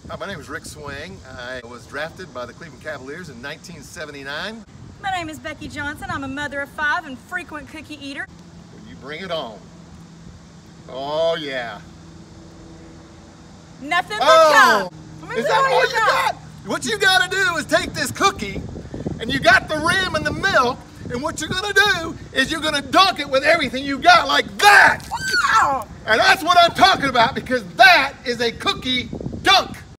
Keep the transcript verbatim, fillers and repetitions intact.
Hi, my name is Rick Swing. I was drafted by the Cleveland Cavaliers in nineteen seventy-nine. My name is Becky Johnson. I'm a mother of five and frequent cookie eater. Well, you bring it on. Oh, yeah. Nothing but Oh! cup. Is that all you got? What you got to do is take this cookie, and you got the rim and the milk, and what you're going to do is you're going to dunk it with everything you got like that. Wow! And that's what I'm talking about, because that is a cookie